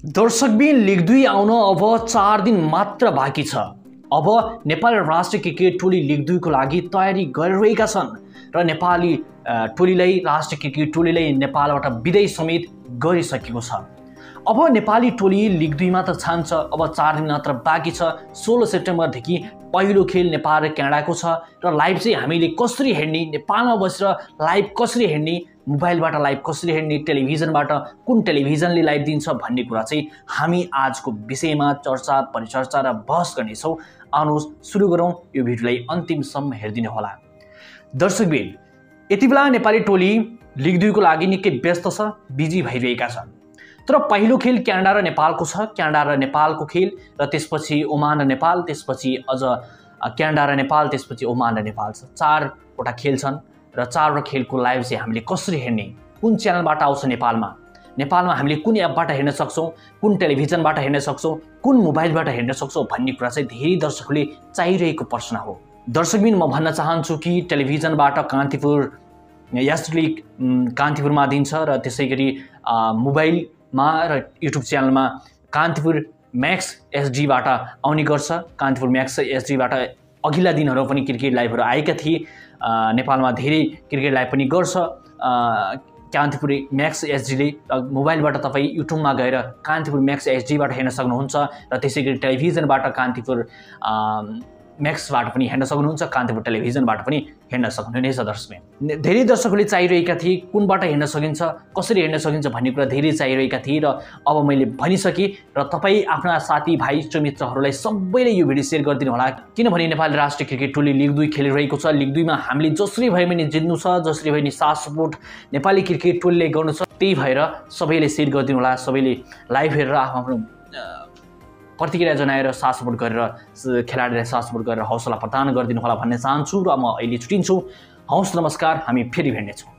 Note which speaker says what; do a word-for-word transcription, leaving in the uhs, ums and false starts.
Speaker 1: दर्शकबिन लिग दुई आउन अब चार दिन मात्र बाँकी छ। अब नेपाली राष्ट्रिय क्रिकेट टोली लिग दुई को लागि तयारी गरिरहेका छन् र नेपाली टोलीलाई राष्ट्रिय क्रिकेट टोलीलाई नेपालबाट विदाई समेत गरिसकेको छ। अब नेपाली टोली लिग दुई मा त छान्छ। अब चार दिन मात्र बाँकी छ। सोह्र सेप्टेम्बरदेखि पहिलो खेल नेपाल र क्यानाडाको छ र लाइभ चाहिँ हामीले कसरी हेर्ने, नेपालमा बसेर लाइभ कसरी हेर्ने, मोबाइलबाट लाइभ कसरी हेर्ने, टेलिभिजनबाट कुन टेलिभिजनले लाइभ दिन्छ भन्ने कुरा चाहिँ हामी आजको विषयमा चर्चा परिचर्चा र बहस गर्नेछौँ। आउनुहोस् सुरु गरौँ। यो भिडियोलाई अन्तिमसम्म हेरिदिनु होला। दर्शकबिन, यति बेला नेपाली टोली लिग दुई को लागि निकै व्यस्त छ, बिजी भइरहेका छन्। तर पहिलो खेल क्यानाडा र नेपालको छ। क्यानाडा र नेपालको खेल र त्यसपछि ओमान र नेपाल, त्यसपछि अझ क्यानाडा र नेपाल, त्यसपछि ओमान र नेपाल छ। चारवटा खेल छन् र चारवटा खेलको लाइभ चाहिँ हामीले कसरी हेर्ने, कुन च्यानलबाट आउँछ नेपालमा, नेपालमा हामीले कुन एपबाट हेर्न सक्छौँ, कुन टेलिभिजनबाट हेर्न सक्छौँ, कुन मोबाइलबाट हेर्न सक्छौँ भन्ने कुरा चाहिँ धेरै दर्शकले चाहिरहेको प्रश्न हो। दर्शकबिन, म भन्न चाहन्छु कि टेलिभिजनबाट कान्तिपुर एसडी कान्तिपुरमा दिन्छ र त्यसै गरी मोबाइलमा र युट्युब च्यानलमा कान्तिपुर म्याक्स एसडीबाट आउने गर्छ। कान्तिपुर म्याक्स एसडीबाट अघिल्ला दिनहरू पनि क्रिकेट लाइभहरू आएका थिए। नेपालमा धेरै क्रिकेट लाइभ पनि गर्छ कान्तिपुर म्याक्स एसडीले। मोबाइलबाट तपाईँ युट्युबमा गएर कान्तिपुर म्याक्स एसडीबाट हेर्न सक्नुहुन्छ र त्यसै गरी टेलिभिजनबाट कान्तिपुर म्याक्सबाट पनि हेर्न सक्नुहुन्छ, कान्तिपुर टेलिभिजनबाट पनि हेर्न सक्नुहुनेछ। दर्शक धेरै दर्शकहरूले चाहिरहेका थिए कुनबाट हेर्न सकिन्छ, कसरी हेर्न सकिन्छ भन्ने कुरा धेरै चाहिरहेका थिए र अब मैले भनिसकेँ र तपाईँ आफ्ना साथीभाइ इष्टमित्रहरूलाई सबैले यो भिडियो सेयर गरिदिनु होला। किनभने नेपाली राष्ट्रिय क्रिकेट टोली लिग दुई खेलिरहेको छ। लिग दुईमा हामीले जसरी भए पनि जित्नु छ, जसरी भए पनि साथ सपोर्ट नेपाली क्रिकेट टोलीले गर्नु छ। त्यही भएर सबैले सेयर गरिदिनु होला। सबैले लाइभ हेरेर आफ्नो प्रतिक्रिया जनाएर साथ सपोर्ट गरेर खेलाडीलाई साथ सपोर्ट गरेर हौसला प्रदान गरिदिनु होला भन्ने चाहन्छु र म अहिले छुट्टिन्छु। हवस्, नमस्कार। हामी फेरि भेट्नेछौँ।